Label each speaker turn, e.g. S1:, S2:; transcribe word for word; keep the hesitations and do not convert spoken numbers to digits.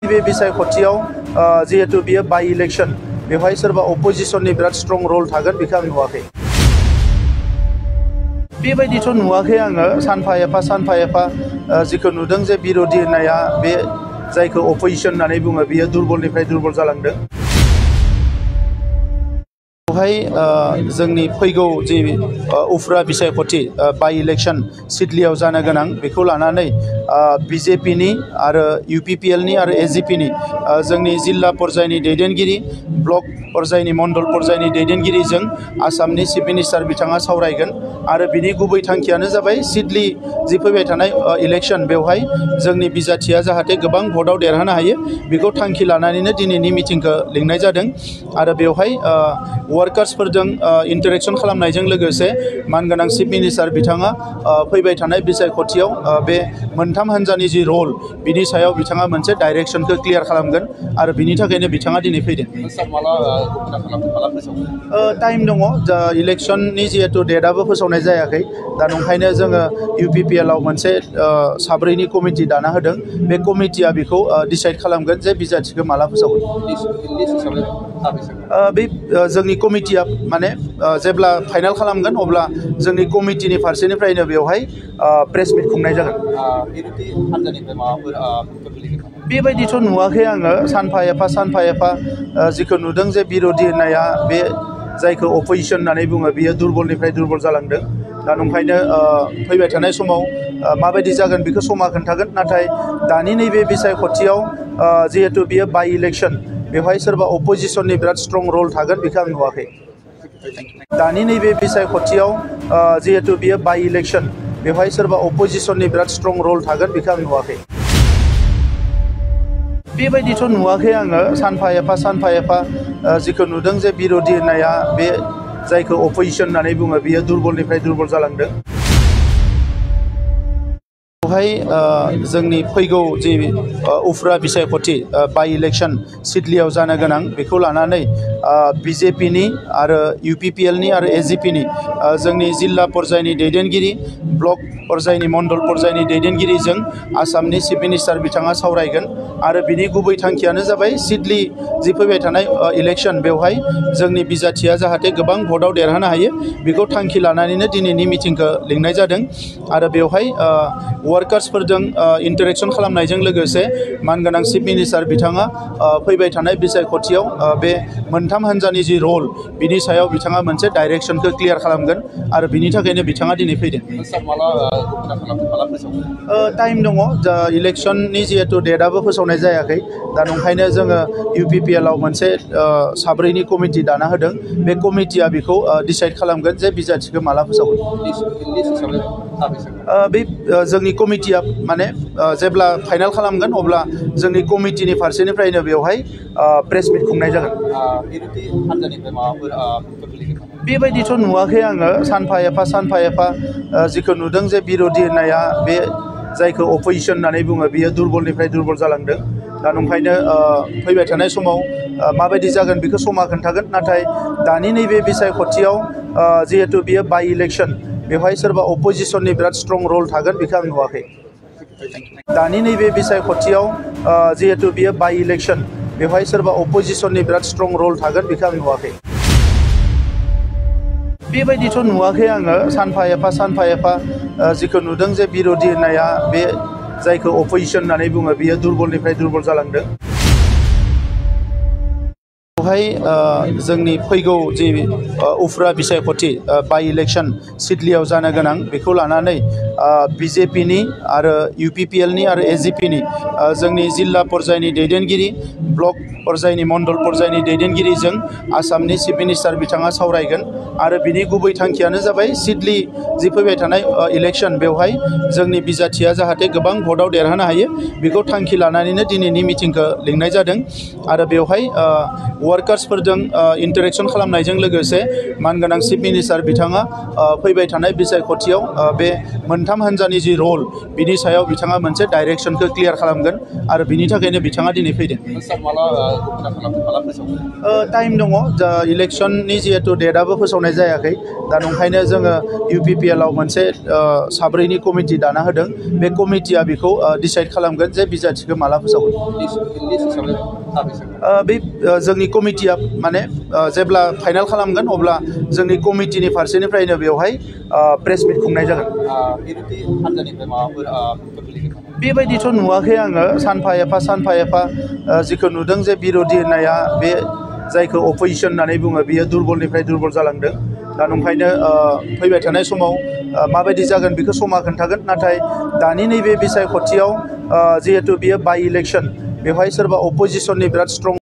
S1: बे बिसायख'थियाव जिहेतु बियो बाय इलेक्शन बेवहाय सोरबा अपोजिशननि बिराद स्ट्रं रल थागोन बेखौ आं नुवाखै। बेबायदिथ' नुवाखै आङो सानफा एफा सानफा एफा जिखौ नुदों जे बिरोधि होननाया बे जायखौ अपोजिशन होननानै बुङो बियो दुर्बलनिफ्राय दुर्बल जालांदों। बेवहाय जोंनि फैगौ जि उफ्रा बिसायख'थि बाय इलेक्शन सिडलीयाव जानो गोनां बेखौ लानानै बिजेपिनि आरो इउपिपिएलनि आरो एजिपिनि जोंनि जिल्ला पर्यायनि दैदेनगिरि ब्लक पर्यायनि मण्डल पर्यायनि दैदेनगिरिजों आसामनि चिफ मिनिस्टार बिथाङा सावरायगोन आरो बिनि गुबै थांखियानो जाबाय सिडली जि फैबाय थानाय इलेक्शन बेवहाय जोंनि बिजाथिया जाहाथे गोबां भटआव देरहानो हायो बेखौ थांखि लानानैनो दिनैनि मिटिंखौ लिंनाय जादों आरो बेवहाय वार्कार्सफोरजों इन्टारेक्शन खालामनायजों लोगोसे मानगोनां चिफ मिनिस्टार बिथाङा फैबाय थानाय बिसायख'थियाव बे मोनथाम हान्जानि जि रल बिनि सायाव बिथाङा मोनसे डाइरेक्शनखौ क्लियार खालामगोन आरो बिनि थाखायनो बिथाङा दिनै फैदों। टाइम दङ जा इलेक्शननि जिहेतु डेटआबो फोसावनाय जायाखै दा नंखायनो जोङो इउपिपिएलआव मोनसे साब्रैनि कमिटि दाना होदों बे कमिटिया बेखौ डिसाइड खालामगोन जे बिजाथिखौ माला फोसावगोन। बे जोंनि कमिटिया माने जेब्ला फाइनाल खालामगोन अब्ला जोंनि कमिटिनि फारसेनिफ्रायनो बेवहाय प्रेस मिट खुंनाय जागोन। बेबायदिथ' नुवाखै आङो सानफा एफा सानफा एफा जिखौ नुदों जे बिरोधि होननाया बे जायखौ अपोजिशन होननानै बुङो बियो दुर्बलनिफ्राय दुर्बल जालांदों दा नंखायनो फैबाय थानाय समाव माबायदि जागोन बेखौ समा खोन्थागोन नाथाय दानि नैबे बिसायख'थियाव जिहेतु बियो बाय इलेक्शन बेवहाय सोरबा अपोजिशननि बिराद स्ट्रं रल थागोन बेखौ आं नुवाखै। दानि नैबे बिसायख'थियाव जिहेतु बियो बाय इलेक्शन बेवहाय सोरबा अपोजिशननि बिराद स्ट्रं रल थागोन बेखौ आं नुवाखै। बेबायदिथ' नुवाखै आङो सानफा एफा सानफा एफा जिखौ नुदों जे बिरोधि होननाया बे जायखौ अपोजिशन होननानै बुङो बियो दुर्बलनिफ्राय दुर्बल जालांदों। बेवहाय जोंनि फैगौ जि उफ्रा बिसायख'थि बाय इलेक्शन सिडलीयाव जानो गोनां बेखौ लानानै बिजेपिनि आरो इउपिपिएलनि आरो एजिपिनि जोंनि जिल्ला पर्यायनि दैदेनगिरि ब्लक पर्यायनि मण्डल पर्यायनि दैदेनगिरिजों आसामनि चिफ मिनिस्टार बिथाङा सावरायगोन आरो बिनि गुबै थांखियानो जाबाय सिडली जि फैबाय थानाय इलेक्शन बेवहाय जोंनि बिजाथिया जाहाथे गोबां भटआव देरहानो हायो बेखौ थांखि लानानैनो दिनैनि मिटिंखौ लिंनाय जादों आरो बेवहाय वार्कार्सफोरजों इन्टारेक्शन खालामनायजों लोगोसे मानगोनां चिफ मिनिस्टार बिथाङा फैबाय थानाय बिसायख'थियाव बे मोनथाम हान्जानि जि रल बिनि सायाव बिथाङा मोनसे डाइरेक्शनखौ क्लियार खालामगोन आरो बिनि थाखायनो बिथाङा दिनै फैदों। टाइम दङ जा इलेक्शननि जिहेतु डेटआबो फोसावनाय जायाखै दा नंखायनो जोङो इउपिपिएलआव मोनसे साब्रैनि कमिटि दाना होदों बे कमिटिया बेखौ डिसाइड खालामगोन जे बिजाथिखौ माला फोसावगोन। बे जोंनि कमिटिया माने जेब्ला फाइनाल खालामगोन अब्ला जोंनि कमिटिनि फारसेनिफ्रायनो बेवहाय प्रेस मिट खुंनाय जागोन। बेबायदिथ' नुवाखै आङो सानफा एफा सानफा एफा जिखौ नुदों जे बिरोधि होननाया बे जायखौ अपोजिशन होननानै बुङो बियो दुर्बलनिफ्राय दुर्बल जालांदों दा नंखायनो फैबाय थानाय समाव माबायदि जागोन बेखौ समा खोन्थागोन नाथाय दानि नैबे बिसायख'थियाव जिहेतु बियो बाय इलेक्शन बेवहाय सोरबा अपोजिशननि बिराद स्ट्रं रल थागोन बेखौ आं नुवाखै। दानि नैबे बिसायख'थियाव जिहेतु बियो बाय इलेक्शन बेवहाय सोरबा अपोजिशननि बिराद स्ट्रं रल थागोन बेखौ आं नुवाखै। बेबायदिथ' नुवाखै आङो सानफा एफा सानफा एफा जिखौ नुदों जे बिरोधि होननाया बे जायखौ अपोजिशन होननानै बुङो बियो दुर्बलनिफ्राय दुर्बल जालांदों। बेवहाय जोंनि फैगौ जि उफ्रा बिसायख'थि बाय इलेक्शन सिडलीयाव जानो गोनां बेखौ लानानै बिजेपिनि आरो इउपिपिएलनि आरो एजिपिनि जोंनि जिल्ला पर्यायनि दैदेनगिरि ब्लक पर्यायनि मण्डल पर्यायनि दैदेनगिरिजों आसामनि चिफ मिनिस्टार बिथाङा सावरायगोन आरो बिनि गुबै थांखियानो जाबाय सिडली जि फैबाय थानाय इलेक्शन बेवहाय जोंनि बिजाथिया जाहाथे गोबां भटआव देरहानो हायो बेखौ थांखि लानानैनो दिनैनि मिटिंखौ लिंनाय जादों आरो बेवहाय वार्कार्सफोरजों इन्टारेक्सन खालामनायजों लोगोसे मानगोनां चिफ मिनिस्टार बिथाङा फैबाय थानाय बिसायख'थियाव बे मोनथाम हान्जानि जि रल बिनि सायाव बिथाङा मोनसे डाइरेक्सनखौ क्लियार खालामगोन आरो बिनि थाखायनो बिथाङा दिनै फैदों। टाइम दङ जा इलेक्सननि जिहेतु डेटआबो फोसावनाय जायाखै दा नंखायनो जोङो इउपिपिएलआव मोनसे साब्रैनि कमिटि दाना होदों बे कमिटिया बेखौ डिसाइड खालामगोन जे बिजाथिखौ माला फोसावगोन। बे जोंनि कमिटिया माने जेब्ला फाइनाल खालामगोन अब्ला जोंनि कमिटिनि फारसेनिफ्रायनो बेवहाय प्रेस मिट खुंनाय जागोन। बेबायदिथ' नुवाखै आङो सानफा एफा सानफा एफा जिखौ नुदों जे बिर'धि होननाया बे जायखौ अपोजिसन होननानै बुङो बियो दुरबलनिफ्राय दुरबल जालांदों दा नंखायनो फैबाय थानाय समाव माबायदि जागोन बेखौ समा खोन्थागोन नाथाय दानि नैबे बिसायख'थियाव जिहेतु बियो बाइ इलेक्सन बेवहाय सोरबा अपोजिसननि बिराद स्ट्रं